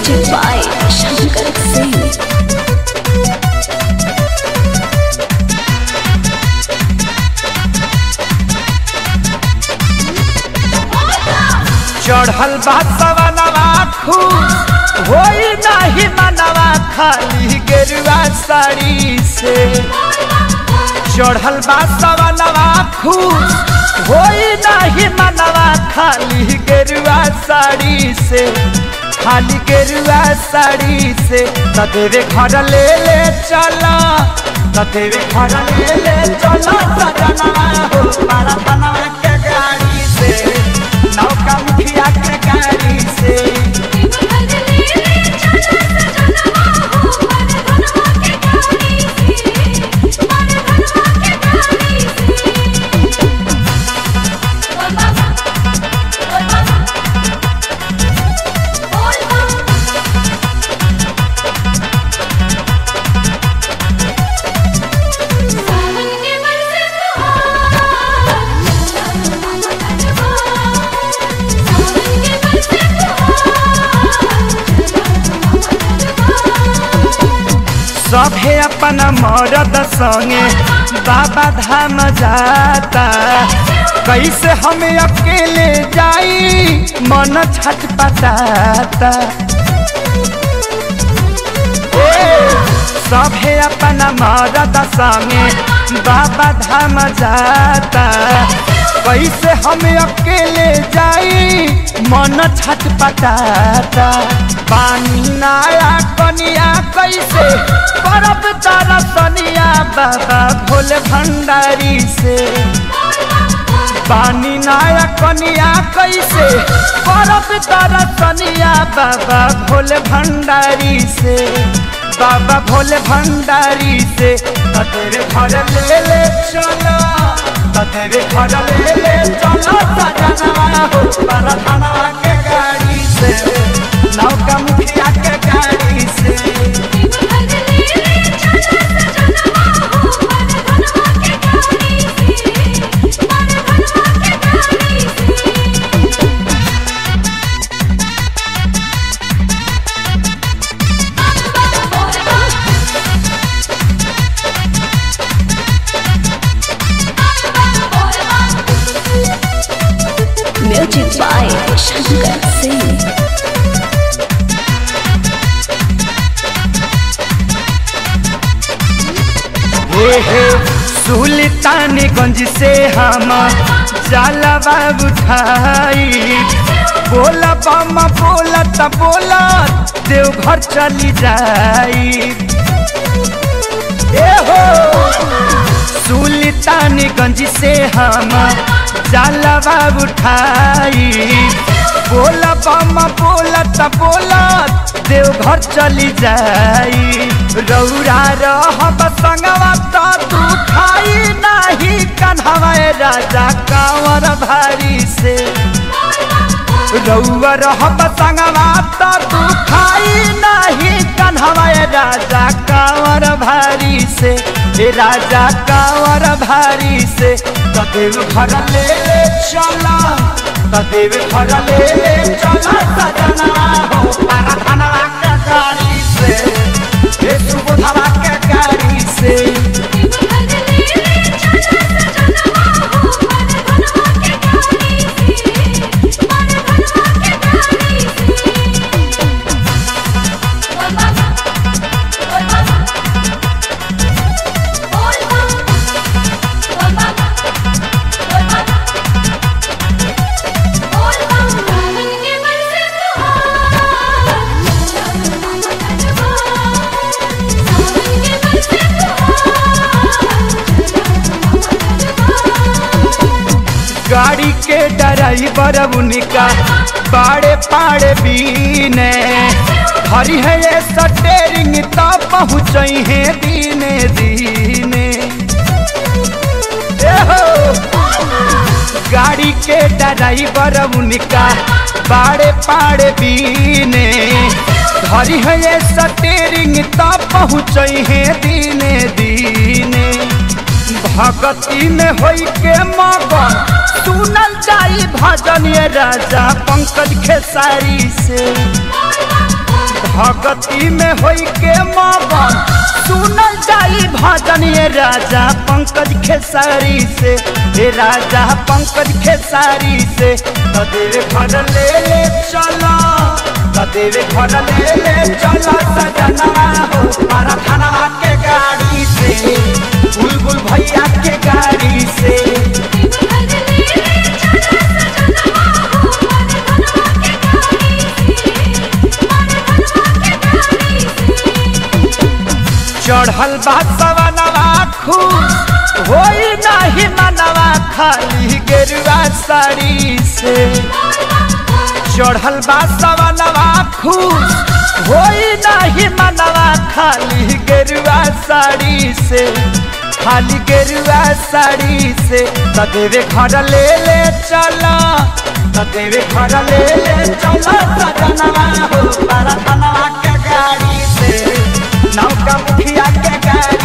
Music by Shankar Singh. चढ़ल बासवनवा खूब होई नाही मनवा खाली गेरुआ साड़ी से। चढ़ल बासवनवा खूब होई नाही मनवा खाली गेरुआ साड़ी से। खाली गेरुआ साड़ी से तदेवे घर ले ले चला, तदेवे घर ले ले चला सजनवा हो मारा के गाड़ी से, नौका मुखिया के गाड़ी से। सभे अपन मरद संगे बाबा धाम जाता, कैसे हमें अकेले जाई मन छटपटाता। सभे अपन मरद संगे बाबा धाम जाता, कैसे हमें अकेले जाई मन छटपटाता। पानी नाया कनिया कैसे परब तारा सनिया बाबा भोले भंडारी से। पानी नाया कनिया कैसे परब तारा सनिया बाबा भोले भंडारी से। बाबा भोले भंडारी से तेरे घर ले ले चलो, तेरे घर ले ले चलो सजनवा हो परधानवा के गाड़ी से, नौका मुखिया के गाड़ी से। Music by Shankar Singh. सुल्तानगंज से हम जलवा उठाई, बोला बम बोलत बोलत देवघर चली जाई। सुल्तानगंज से हम जलवा उठाई, बोला बम बोलत बोलत देवघर चली जाई। रौरा रहब संगवा तो तू खाई नहीं कन्हवा राजा कांवर भारी से। रौआ रहब संगवा तो तू खाई नहीं कन्हवा राजा कांवर भारी से। राजा कांवर भारी से तदेव घर ले ले चला, तदेव घर ले ले चला सजनवा हो परधानवा के गाड़ी से, सुबोधवा के गाड़ी से। गाड़ी के ड्राइवर उनका पाड़े पाड़े बीने, हरी है ये स्टीयरिंग तो पहुँच है दीने दीने। गाड़ी के ड्राइवर उनका पाड़े पाड़े बीने, हरी है ये स्टीयरिंग तो पहुँच है दीने दीने। भगती में होई के मगन सुनल जाई भजन ये राजा पंकज खेसारी से। भगती में होई के मगन सुनल जाई भजन ये राजा पंकज खेसारी से, हे राजा पंकज खेसारी से। तदेव घर ले ले चलो, तदेव घर ले ले चलो सजनवा हो मारा धनवा के गाड़ी से, बुलबुल भैया के गाड़ी से। चढ़ल बा सवनवा खुश होई नाही मनवा खाली गेरुआ साड़ी से। चढ़ल बा सवनवा खुश होई नाही मनवा खाली गेरुआ साड़ी से, खाली गेरुआ साड़ी से। तदेवे घर ले ले चला, तदेवे घर ले ले चला सजनवा हो मारा धनवा के गाड़ी से, नौका मुखिया के गाड़ी